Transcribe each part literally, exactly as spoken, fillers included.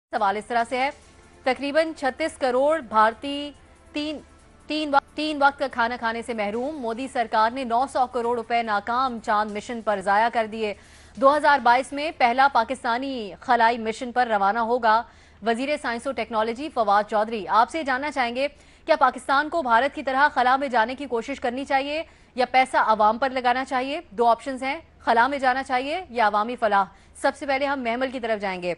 सवाल इस तरह से है, तकरीबन छत्तीस करोड़ भारतीय तीन तीन वक्त तीन वक्त का खाना खाने से महरूम। मोदी सरकार ने नौ सौ करोड़ रुपए नाकाम चांद मिशन पर जाया कर दिए। दो हज़ार बाईस में पहला पाकिस्तानी खलाई मिशन पर रवाना होगा। वजीर साइंस और टेक्नोलॉजी फवाद चौधरी, आपसे जानना चाहेंगे, क्या पाकिस्तान को भारत की तरह खला में जाने की कोशिश करनी चाहिए या पैसा अवाम पर लगाना चाहिए? दो ऑप्शंस हैं, खला में जाना चाहिए या अवामी फलाह। सबसे पहले हम महमल की तरफ जाएंगे।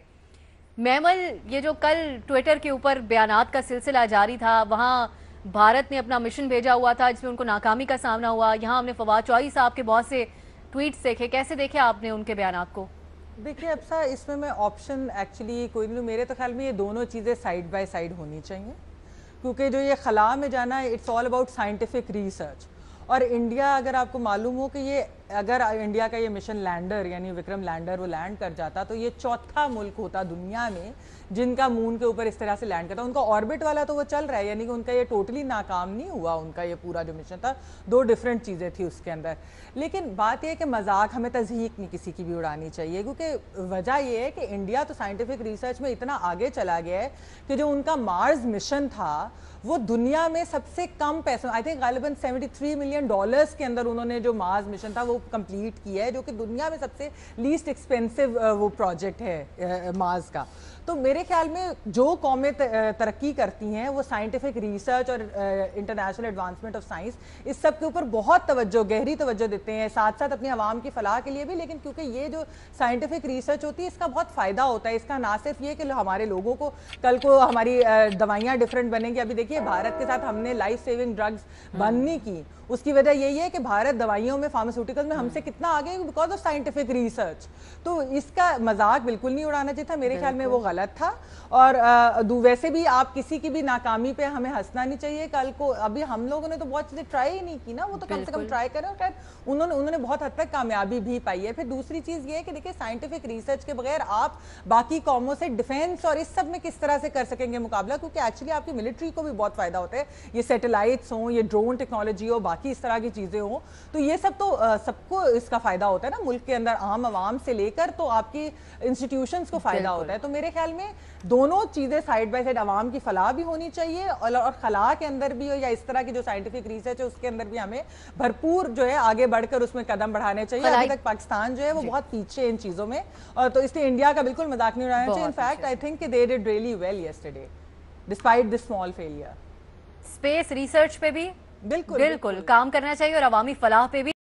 महमल, ये जो कल ट्विटर के ऊपर बयानात का सिलसिला जारी था, वहाँ भारत ने अपना मिशन भेजा हुआ था जिसमें उनको नाकामी का सामना हुआ। यहाँ हमने फवाद चौधरी साहब के बहुत से ट्वीट्स देखे, कैसे देखे आपने उनके बयानात को? देखिए अब सा इसमें मैं ऑप्शन एक्चुअली कोई नहीं, मेरे तो ख्याल में ये दोनों चीज़ें साइड बाय साइड होनी चाहिए, क्योंकि जो ये खला में जाना है it's all about scientific research. और इंडिया, अगर आपको मालूम हो कि ये अगर इंडिया का ये मिशन लैंडर यानी विक्रम लैंडर वो लैंड कर जाता तो ये चौथा मुल्क होता दुनिया में जिनका मून के ऊपर इस तरह से लैंड करता। उनका ऑर्बिट वाला तो वो चल रहा है, यानी कि उनका ये टोटली नाकाम नहीं हुआ, उनका ये पूरा जो मिशन था, दो डिफरेंट चीज़ें थी उसके अंदर। लेकिन बात यह है कि मजाक हमें तज़हीक नहीं किसी की भी उड़ानी चाहिए, क्योंकि वजह यह है कि इंडिया तो साइंटिफिक रिसर्च में इतना आगे चला गया है कि जो उनका मार्स मिशन था वो दुनिया में सबसे कम पैसों, आई थिंक गालिबन तिहत्तर मिलियन डॉलर्स के अंदर उन्होंने जो मार्स मिशन था वो कंप्लीट किया है, जो कि दुनिया में सबसे लीस्ट एक्सपेंसिव वो प्रोजेक्ट है मार्स का। तो मेरे ख्याल में जो कौमें तरक्की करती हैं वो साइंटिफिक रिसर्च और इंटरनेशनल एडवांसमेंट ऑफ साइंस इस सब के ऊपर बहुत तवज्जो, गहरी तवज्जो देते हैं, साथ साथ अपनी आवाम की फलाह के लिए भी। लेकिन क्योंकि ये जो साइंटिफिक रिसर्च होती है इसका बहुत फ़ायदा होता है, इसका ना सिर्फ ये कि हमारे लोगों को कल को हमारी दवाइयाँ डिफरेंट बनेंगी। अभी देखिए भारत के साथ हमने लाइफ सेविंग ड्रग्स बंद नहीं की, उसकी वजह यही है कि भारत दवाइयों में, फार्मास्यूटिकल में हमसे कितना आगे है बिकॉज ऑफ साइंटिफिक रिसर्च। तो इसका मजाक बिल्कुल नहीं उड़ाना चाहिए था, मेरे ख्याल में वो गलत था। और वैसे भी आप किसी की भी नाकामी पे हमें हंसना नहीं चाहिए। कल को अभी हम लोगों ने तो बहुत चीज़ें ट्राई ही नहीं की ना, वो तो कम से कम ट्राई करें, और खैर उन्होंने उन्होंने बहुत हद तक कामयाबी भी पाई है। फिर दूसरी चीज़ ये है कि देखिए साइंटिफिक रिसर्च के बगैर आप बाकी कौमों से डिफेंस और इस सब में किस तरह से कर सकेंगे मुकाबला, क्योंकि एक्चुअली आपकी मिलिट्री को भी बहुत फ़ायदा होता है। ये सैटेलाइट्स हों, ये ड्रोन टेक्नोलॉजी हो, बाकी इस तरह की चीज़ें हों, तो ये सब तो सबको इसका फ़ायदा होता है ना, मुल्क के अंदर आम आवाम से लेकर तो आपकी इंस्टीट्यूशंस को फ़ायदा होता है। तो मेरे ख्याल में दोनों चीज़ें साइड बाय साइड, आवाम की फलाह भी होनी चाहिए और, और खला के अंदर भी हो या इस तरह की जो साइंटिफिक रिसर्च है उसके अंदर भी हमें भरपूर जो है आगे बढ़कर उसमें कदम बढ़ाने चाहिए। अभी तक पाकिस्तान जो है वो बहुत पीछे इन चीज़ों में, और तो इसलिए इंडिया का बिल्कुल मजाक नहीं उड़ाना चाहिए। In fact I think they did really well yesterday despite this small failure. Space research पे भी बिल्कुल बिल्कुल काम करना चाहिए और अवामी फलाह पे भी।